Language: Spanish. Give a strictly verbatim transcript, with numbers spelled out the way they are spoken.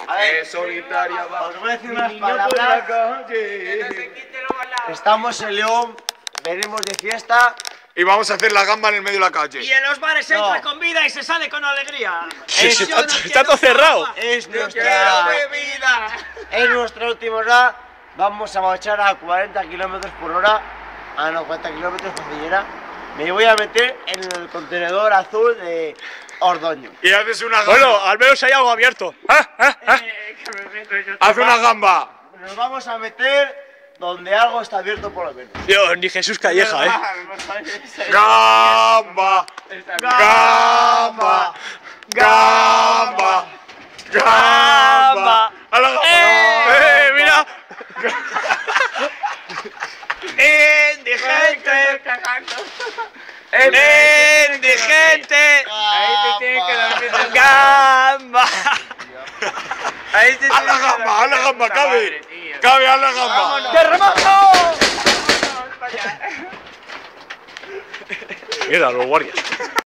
A ver, es solitaria va. os voy a decir Mi unas niño por palabras. la calle. Estamos en León, venimos de fiesta. Y vamos a hacer la gamba en el medio de la calle. Y en los bares se No. entra con vida y se sale con alegría. Sí, sí, Yo está, no está quiero todo cerrado. gamba. Es Quiero nuestra, bebida. es nuestra última hora. Vamos a marchar a cuarenta kilómetros por hora. A no, cuarenta kilómetros por cordillera. Me voy a meter en el contenedor azul de Ordoño. Y haces una gamba. Bueno, al menos hay algo abierto. ¡Ah, ah, ah! Haz una gamba. Nos vamos a meter donde algo está abierto por lo menos. Dios, ni Jesús Calleja, eh. Gamba. Gamba. Gamba. Gamba. A la gamba. ¡Eh, mira! Indigente. Indigente. Ahí te tiene que dar Gamba. Ahí te A la gamba, a la gamba, cabe. Cabe a la gamba. ¡Terremoto! Mira, los guardias.